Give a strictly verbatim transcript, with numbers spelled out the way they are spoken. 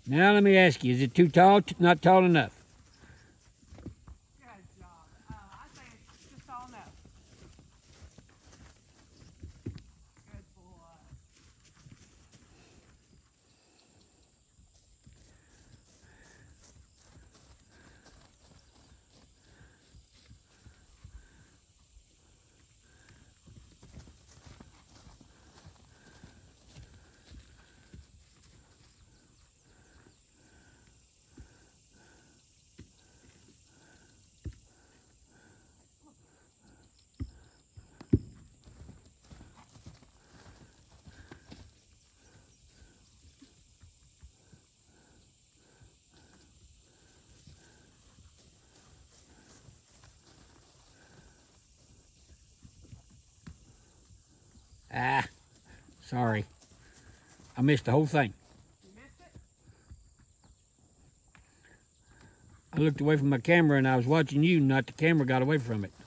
Now let me ask you, is it too tall, not tall enough? Good job. Uh, I say it's just tall enough. Good boy. Ah, sorry. I missed the whole thing. You missed it? I looked away from my camera and I was watching you, not the camera got away from it.